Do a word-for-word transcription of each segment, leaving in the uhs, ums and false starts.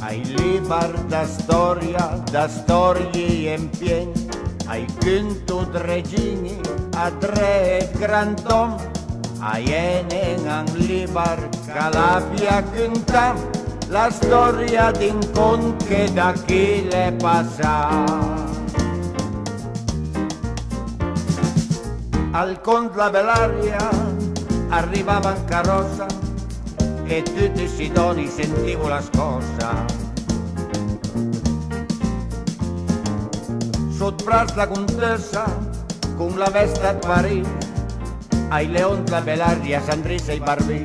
Ai libar da storia, da storie in pien, ai cântud regini, a tre grandom, ai enen ang libar calapia cântam, la storia din cont che da chi le passa. Al cont la Belaria arrivava in carrozza e tutti i sidoni sentivo la scossa. Sotto braccio la contessa con la veste a Parigi, ai leon la Belaria s'andrisse i barbì.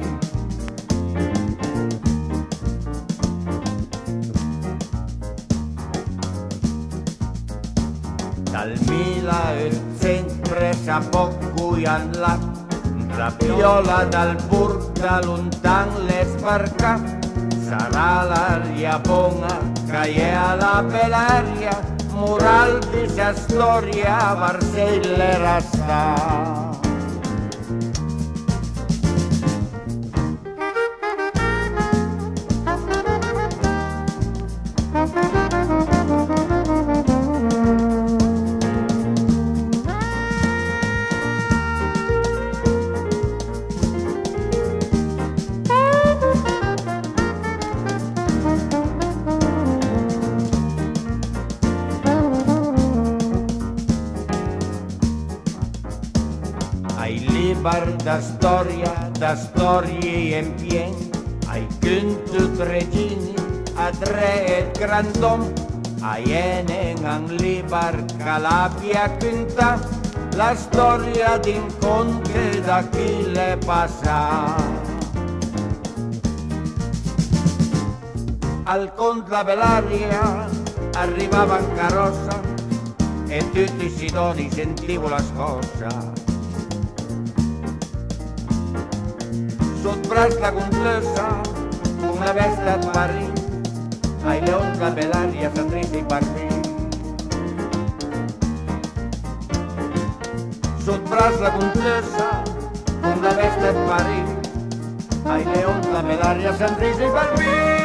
Dal milleottocento a poco là, rapiola dal burg lontan le sbarca, sarà l'aria buona che è la Belaria, moral di sa storia Varselle rasta. Ai libar da storia, da storie in pien, ai cântud regini, a tre grandom, ai enen ang libar calapia cânta, la storia din conte da chi le passa. Al cont la Belaria arrivava in carrozza e tutti i sidoni sentivo la scossa. Sotto braccio la contessa con la veste a Parigi, ai leon la Belaria s'andrisse i barbì. Sotto braccio la contessa con la veste a Parigi, ai leon la Belaria s'andrisse i barbì.